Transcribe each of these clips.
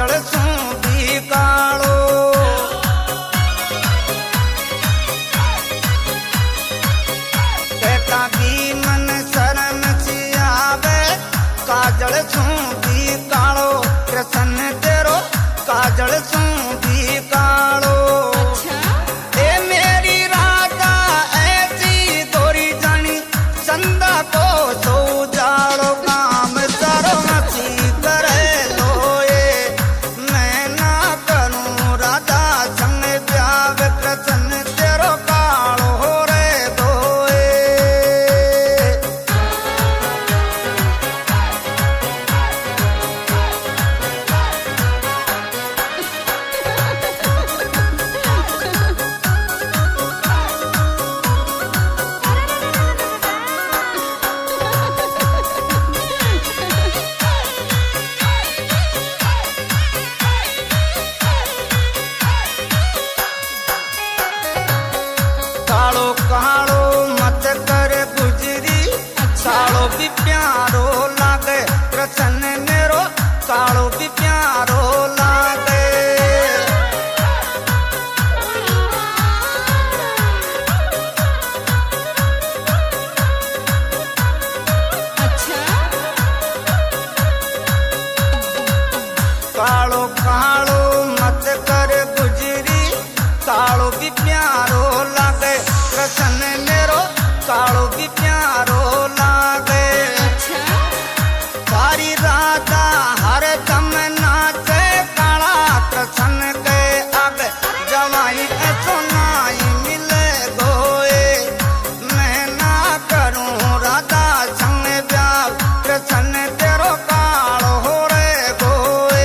काजल सू भी कालो। कहता की मन शरण सी आवे काजल सू भी कालो। कृष्ण तेरो काजल सू भी कालो। ए मेरी राधा ऐसी गोरी जानी चंदा को सो जाड़ो। काम सारो मसी करे लोए मैं ना करूं राधा संग ब्याह। कृष्ण तेरो कालो हो रे दोए। कालो कालो मत कर गुजरी कालो भी प्यारो लागे। कृष्ण मेरो कालो भी प्यारो लागे। कालो कालो मत कर गुजरी कालो भी प्यारो लागे। कृष्ण मेरो कालो भी प्यारो लागे। सारी राधा हर दम नाचे काला कृष्ण के आगे। जवाई ऐसो नाई मिले गोए मैं ना करूं राधा संग ब्याह। कृष्ण तेरो कालो हो रे गोए।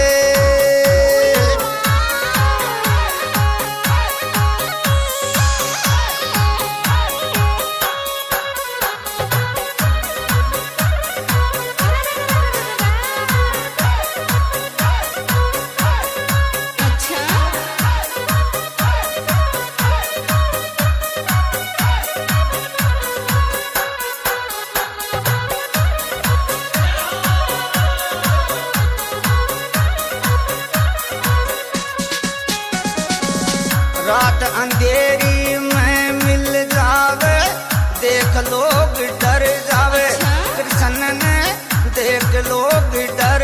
रात अंधेरी में मिल जावे देख लोग डर जावे। कृष्ण ने देख लोग डर